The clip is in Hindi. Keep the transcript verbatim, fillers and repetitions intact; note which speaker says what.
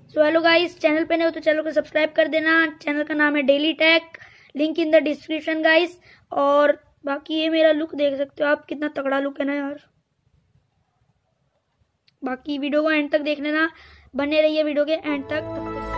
Speaker 1: सो हेलो गाइस, चैनल पे नहीं हो तो चैनल को सब्सक्राइब कर देना। चैनल का नाम है Daily Tech, link in the description guys. और बाकी ये मेरा लुक देख सकते हो आप, कितना तगड़ा लुक है ना यार। बाकी वीडियो को एंड तक देख लेना, बने रहिए वीडियो के एंड तक।